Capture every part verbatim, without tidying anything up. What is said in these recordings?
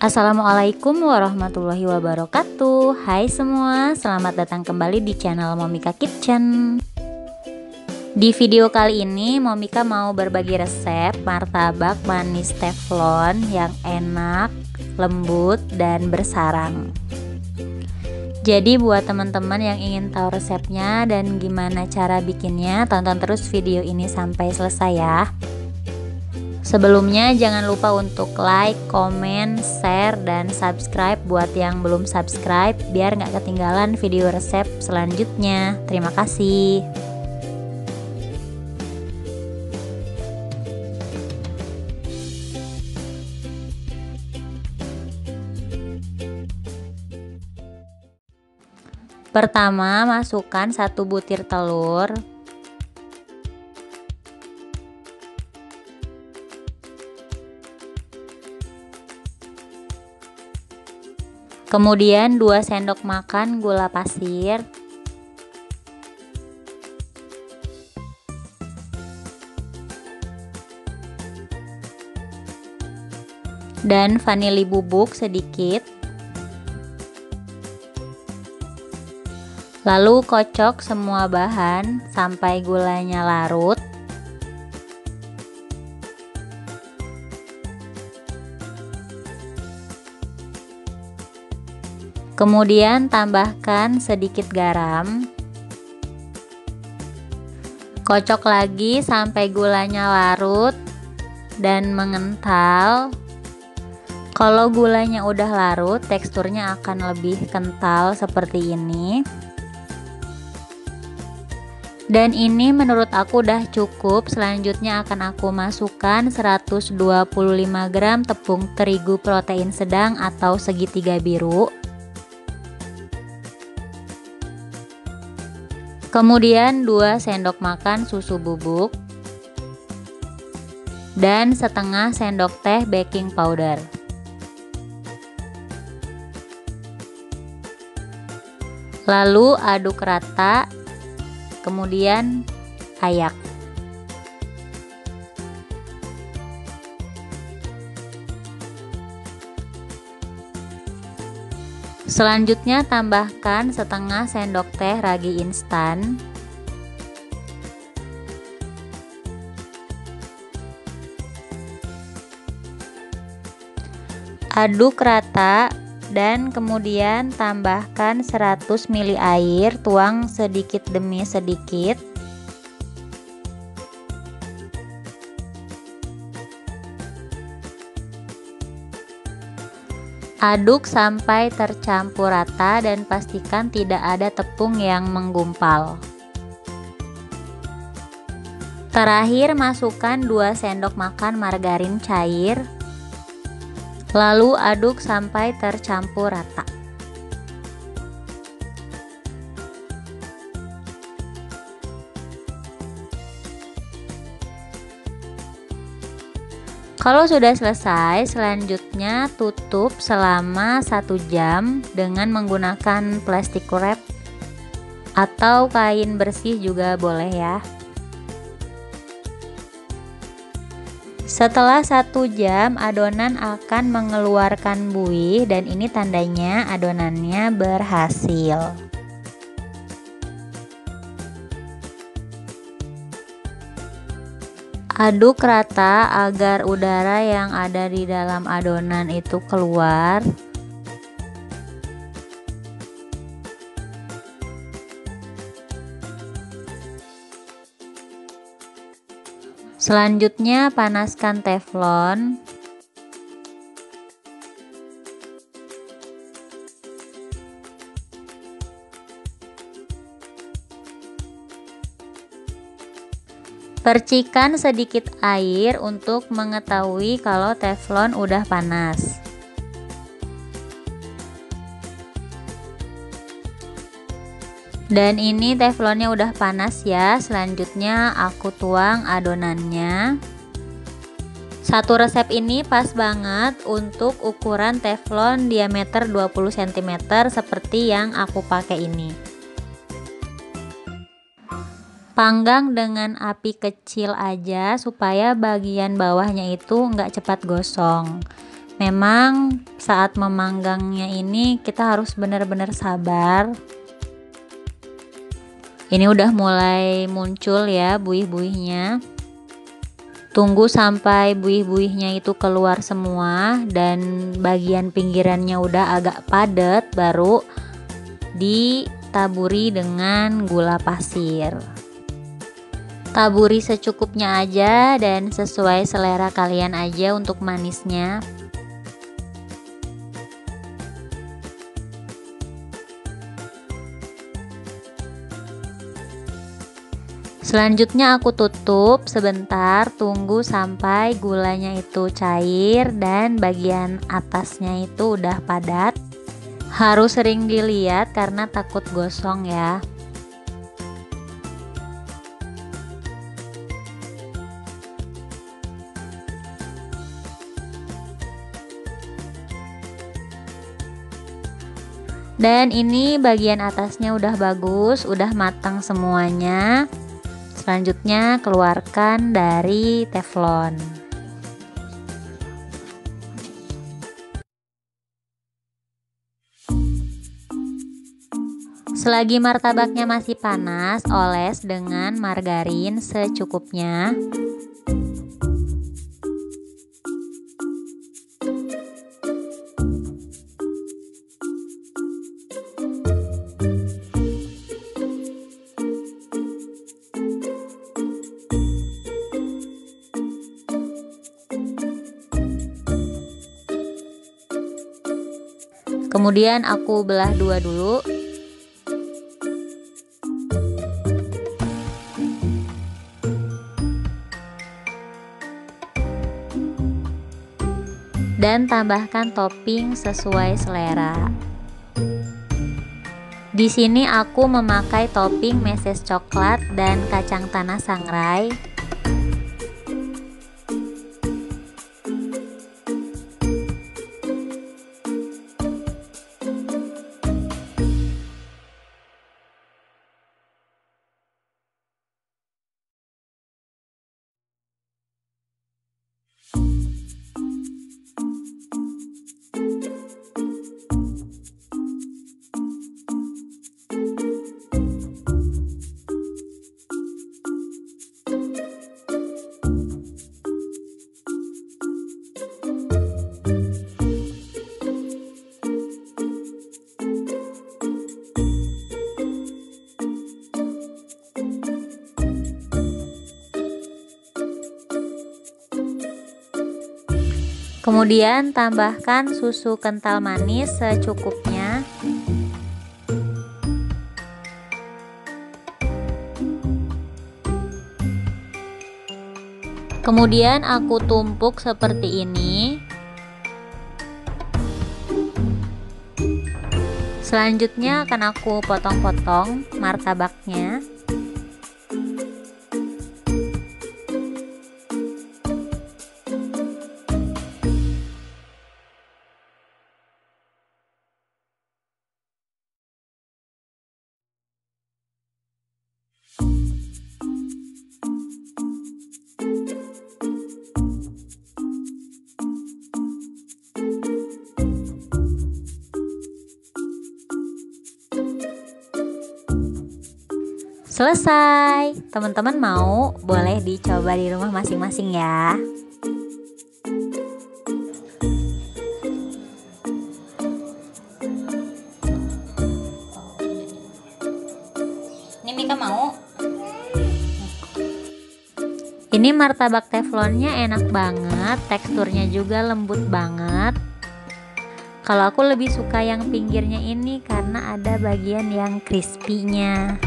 Assalamualaikum warahmatullahi wabarakatuh. Hai semua, selamat datang kembali di channel Momika Kitchen. Di video kali ini Momika mau berbagi resep martabak manis teflon yang enak, lembut, dan bersarang. Jadi buat teman-teman yang ingin tahu resepnya dan gimana cara bikinnya, tonton terus video ini sampai selesai ya. Sebelumnya jangan lupa untuk like, komen, share, dan subscribe buat yang belum subscribe biar nggak ketinggalan video resep selanjutnya. Terima kasih. Pertama, masukkan satu butir telur. Kemudian dua sendok makan gula pasir. Dan vanili bubuk sedikit. Lalu kocok semua bahan sampai gulanya larut. Kemudian tambahkan sedikit garam. Kocok lagi sampai gulanya larut dan mengental. Kalau gulanya udah larut, teksturnya akan lebih kental seperti ini. Dan ini menurut aku udah cukup. Selanjutnya akan aku masukkan seratus dua puluh lima gram tepung terigu protein sedang atau segitiga biru. Kemudian dua sendok makan susu bubuk dan setengah sendok teh baking powder. Lalu aduk rata, kemudian ayak. Selanjutnya tambahkan setengah sendok teh ragi instan. Aduk rata dan kemudian tambahkan seratus mililiter air, tuang sedikit demi sedikit. Aduk sampai tercampur rata dan pastikan tidak ada tepung yang menggumpal. Terakhir masukkan dua sendok makan margarin cair. Lalu aduk sampai tercampur rata. Kalau sudah selesai, selanjutnya tutup selama satu jam dengan menggunakan plastik wrap atau kain bersih juga boleh ya. Setelah satu jam, adonan akan mengeluarkan buih dan ini tandanya adonannya berhasil. Aduk rata agar udara yang ada di dalam adonan itu keluar. Selanjutnya panaskan teflon. Percikan sedikit air untuk mengetahui kalau teflon udah panas. Dan ini teflonnya udah panas ya. Selanjutnya aku tuang adonannya. Satu resep ini pas banget untuk ukuran teflon diameter dua puluh sentimeter seperti yang aku pakai ini. Panggang dengan api kecil aja supaya bagian bawahnya itu nggak cepat gosong. Memang saat memanggangnya ini kita harus benar-benar sabar. Ini udah mulai muncul ya buih-buihnya. Tunggu sampai buih-buihnya itu keluar semua dan bagian pinggirannya udah agak padat, baru ditaburi dengan gula pasir. Taburi secukupnya aja dan sesuai selera kalian aja untuk manisnya. Selanjutnya aku tutup sebentar, tunggu sampai gulanya itu cair dan bagian atasnya itu udah padat. Harus sering dilihat karena takut gosong ya. Dan ini bagian atasnya udah bagus, udah matang semuanya. Selanjutnya keluarkan dari teflon. Selagi martabaknya masih panas, oles dengan margarin secukupnya. Kemudian aku belah dua dulu. Dan tambahkan topping sesuai selera. Di sini aku memakai topping meses coklat dan kacang tanah sangrai. Kemudian tambahkan susu kental manis secukupnya. Kemudian aku tumpuk seperti ini. Selanjutnya akan aku potong-potong martabaknya. Selesai. Teman-teman mau boleh dicoba di rumah masing-masing ya. Ini Mika mau. Ini martabak teflonnya enak banget, teksturnya juga lembut banget. Kalau aku lebih suka yang pinggirnya ini karena ada bagian yang crispy-nya.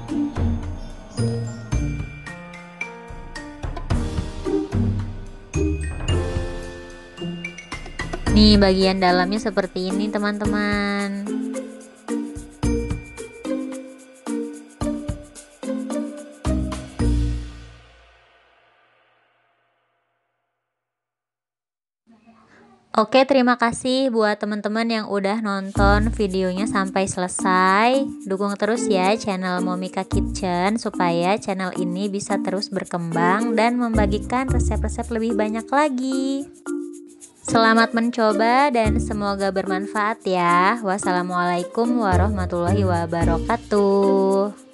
Nih bagian dalamnya seperti ini teman-teman. Oke, terima kasih buat teman-teman yang udah nonton videonya sampai selesai. Dukung terus ya channel Momika Kitchen supaya channel ini bisa terus berkembang dan membagikan resep-resep lebih banyak lagi. Selamat mencoba dan semoga bermanfaat ya. Wassalamualaikum warahmatullahi wabarakatuh.